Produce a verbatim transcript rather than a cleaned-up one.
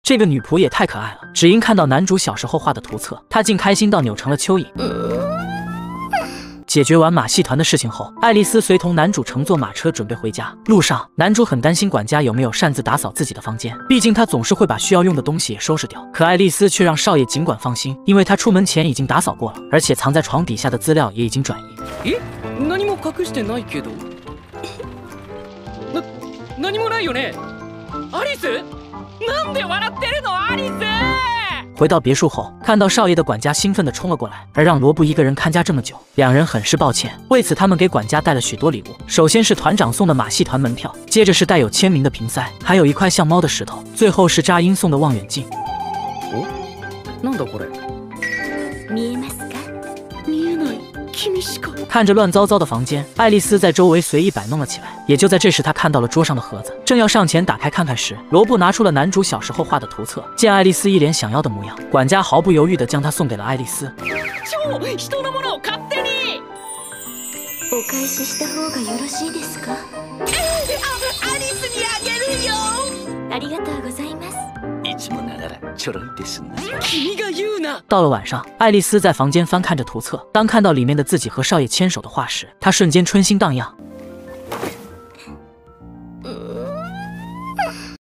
这个女仆也太可爱了。只因看到男主小时候画的图册，她竟开心到扭成了蚯蚓。解决完马戏团的事情后，爱丽丝随同男主乘坐马车准备回家。路上，男主很担心管家有没有擅自打扫自己的房间，毕竟他总是会把需要用的东西也收拾掉。可爱丽丝却让少爷尽管放心，因为他出门前已经打扫过了，而且藏在床底下的资料也已经转移。 え、何も隠してないけど。な、何もないよね。アリス？なんで笑ってるの，アリス？ 回到别墅后，看到少爷的管家兴奋地冲了过来，而让罗布一个人看家这么久，两人很是抱歉。为此，他们给管家带了许多礼物，首先是团长送的马戏团门票，接着是带有签名的瓶塞，还有一块像猫的石头，最后是扎因送的望远镜。 哦，なんだこれ？ 見えますか？ 見えない。君しか。 看着乱糟糟的房间，爱丽丝在周围随意摆弄了起来。也就在这时，她看到了桌上的盒子，正要上前打开看看时，罗布拿出了男主小时候画的图册。见爱丽丝一脸想要的模样，管家毫不犹豫地将它送给了爱丽丝。 超人のものを勝手に。 お返しした方がよろしいですか？ あ、アリスにあげるよ。 ありがとうございます。 いつもながらちょろいですね。君が言うな。 到了晚上，爱丽丝在房间翻看着图册，当看到里面的自己和少爷牵手的画时，她瞬间春心荡漾。